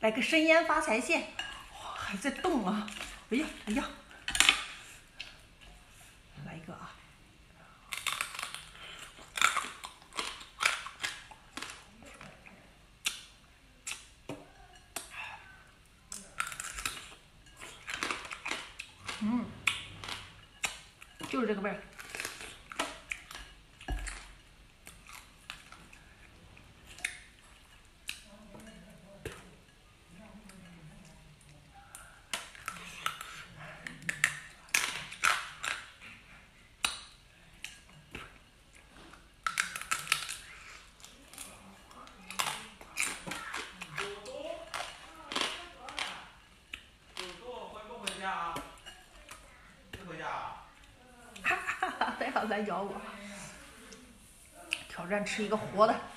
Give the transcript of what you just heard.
来个生腌发财蟹，哇，还在动啊！哎呀哎呀，来一个啊！就是这个味儿。哈哈哈！不要来咬我！挑战吃一个活的。